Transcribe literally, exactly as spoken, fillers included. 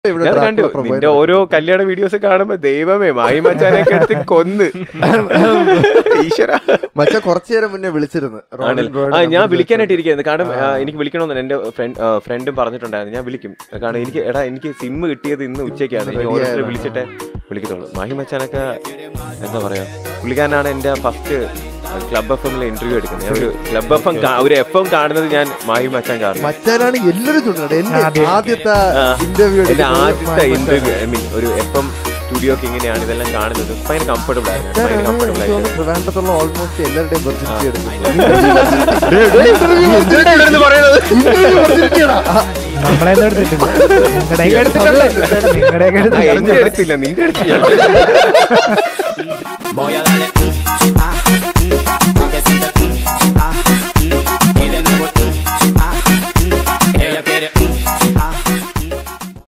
ഞാൻ കണ്ടു നിന്റെ ഓരോ കല്യാണ വീഡിയോസ് കാണുമ്പോ ദൈവമേ മായി മച്ചാനൊക്കെ എടുത്ത് കൊന്ന് ഈശ്വര. മച്ച കുറച്ചു നേരം മുന്നേ വിളിച്ചിരുന്നു. ആ ഞാൻ വിളിക്കാനായിട്ട് ഇരിക്കുന്നത്. കാരണം എനിക്ക് വിളിക്കണമെന്ന് എന്റെ ഫ്രണ്ട് ഫ്രണ്ടും പറഞ്ഞിട്ടുണ്ടായിരുന്നു. ഞാൻ വിളിക്കും. കാരണം എനിക്ക് എടാ എനിക്ക് സിം കിട്ടിയത് ഇന്ന് ഉച്ചയ്ക്കാണ്. എനിക്ക് ഓരോരുത്തർ വിളിച്ചിട്ടേ വിളിക്കത്തുള്ളൂ. മായി മച്ചാനൊക്കെ എന്താ പറയാ, പുള്ളിക്കാരനാണ് എന്റെ ഫസ്റ്റ് ക്ലബ് എഫ് എമ്മിലെ ഇന്റർവ്യൂ എടുക്കുന്നത്. ഞാൻ ഒരു ക്ലബ് എഫ് എം ഒരു എഫ് എം കാണുന്നത് ഞാൻ മായി മച്ചാൻ കാണും. മച്ചാനാണ് എല്ലാവരും ആദ്യത്തെ ഇന്റർവ്യൂ എന്റെ ആദ്യത്തെ ഇന്റർവ്യൂ ഐ മീൻ ഒരു എഫ് എം സ്റ്റുഡിയോ ഒക്കെ ഇങ്ങനെയാണ് ഇതെല്ലാം കാണുന്നത്. ഭയങ്കര കംഫർട്ടബിൾ ആയിരുന്നു. ഭയങ്കര കംഫർട്ടബിൾ ആയിരുന്നു. ട്രിവാൻഡ്രത്തുള്ള ഓൾമോസ്റ്റ് എല്ലാവരുടെയും വെർജിനിറ്റി എടുക്കുന്നു. നിന്റെ അടുത്തില്ല നിന്റെ അടുത്തില്ല